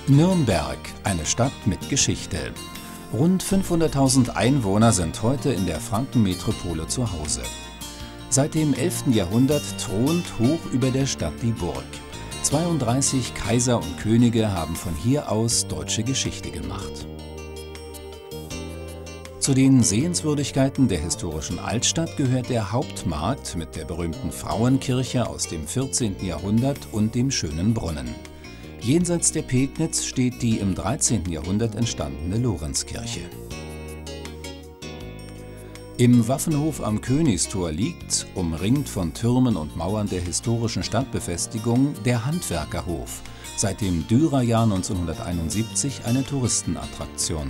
Nürnberg, eine Stadt mit Geschichte. Rund 500.000 Einwohner sind heute in der Frankenmetropole zu Hause. Seit dem 11. Jahrhundert thront hoch über der Stadt die Burg. 32 Kaiser und Könige haben von hier aus deutsche Geschichte gemacht. Zu den Sehenswürdigkeiten der historischen Altstadt gehört der Hauptmarkt mit der berühmten Frauenkirche aus dem 14. Jahrhundert und dem schönen Brunnen. Jenseits der Pegnitz steht die im 13. Jahrhundert entstandene Lorenzkirche. Im Waffenhof am Königstor liegt, umringt von Türmen und Mauern der historischen Stadtbefestigung, der Handwerkerhof, seit dem Dürerjahr 1971 eine Touristenattraktion.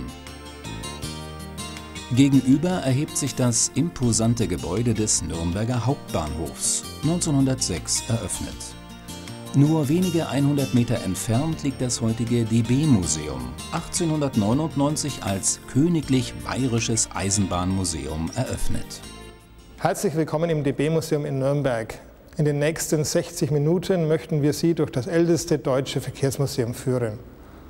Gegenüber erhebt sich das imposante Gebäude des Nürnberger Hauptbahnhofs, 1906 eröffnet. Nur wenige 100 Meter entfernt liegt das heutige DB-Museum, 1899 als Königlich Bayerisches Eisenbahnmuseum eröffnet. Herzlich willkommen im DB-Museum in Nürnberg. In den nächsten 60 Minuten möchten wir Sie durch das älteste deutsche Verkehrsmuseum führen.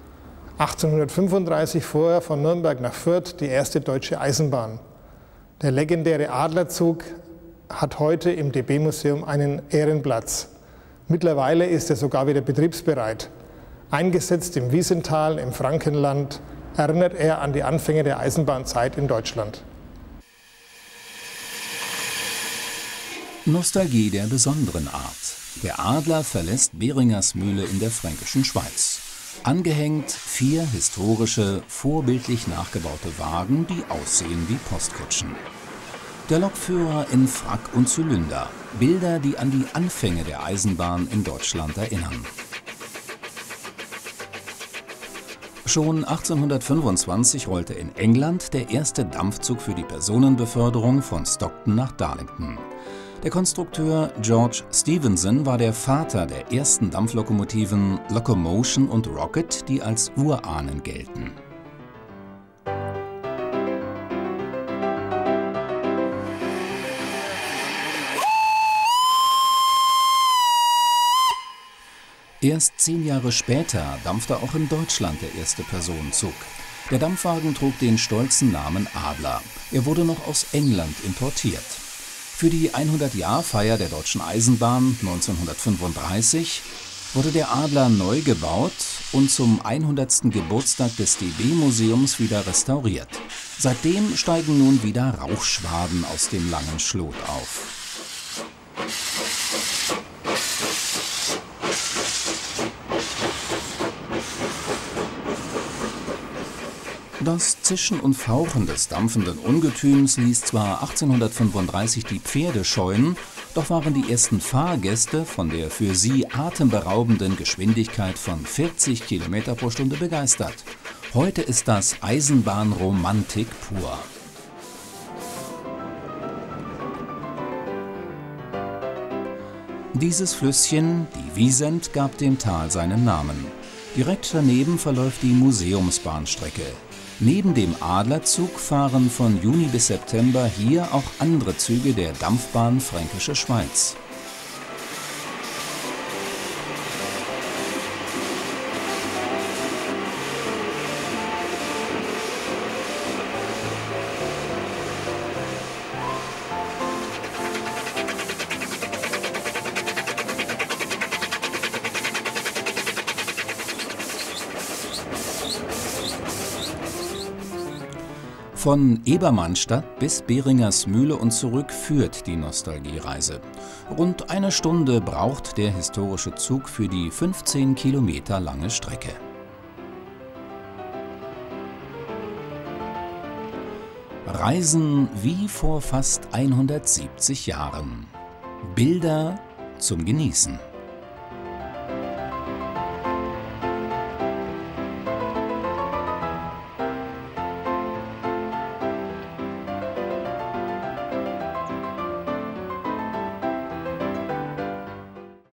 1835 fuhr von Nürnberg nach Fürth die erste deutsche Eisenbahn. Der legendäre Adlerzug hat heute im DB-Museum einen Ehrenplatz. Mittlerweile ist er sogar wieder betriebsbereit. Eingesetzt im Wiesental im Frankenland erinnert er an die Anfänge der Eisenbahnzeit in Deutschland. Nostalgie der besonderen Art. Der Adler verlässt Beringers Mühle in der fränkischen Schweiz. Angehängt 4 historische, vorbildlich nachgebaute Wagen, die aussehen wie Postkutschen. Der Lokführer in Frack und Zylinder. Bilder, die an die Anfänge der Eisenbahn in Deutschland erinnern. Schon 1825 rollte in England der erste Dampfzug für die Personenbeförderung von Stockton nach Darlington. Der Konstrukteur George Stephenson war der Vater der ersten Dampflokomotiven Locomotion und Rocket, die als Urahnen gelten. Erst 10 Jahre später dampfte auch in Deutschland der erste Personenzug. Der Dampfwagen trug den stolzen Namen Adler. Er wurde noch aus England importiert. Für die 100-Jahr-Feier der Deutschen Eisenbahn 1935 wurde der Adler neu gebaut und zum 100. Geburtstag des DB-Museums wieder restauriert. Seitdem steigen nun wieder Rauchschwaden aus dem langen Schlot auf. Das Zischen und Fauchen des dampfenden Ungetüms ließ zwar 1835 die Pferde scheuen, doch waren die ersten Fahrgäste von der für sie atemberaubenden Geschwindigkeit von 40 km pro Stunde begeistert. Heute ist das Eisenbahnromantik pur. Dieses Flüsschen, die Wiesent, gab dem Tal seinen Namen. Direkt daneben verläuft die Museumsbahnstrecke. Neben dem Adlerzug fahren von Juni bis September hier auch andere Züge der Dampfbahn Fränkische Schweiz. Von Ebermannstadt bis Beringers Mühle und zurück führt die Nostalgiereise. Rund eine Stunde braucht der historische Zug für die 15 Kilometer lange Strecke. Reisen wie vor fast 170 Jahren. Bilder zum Genießen.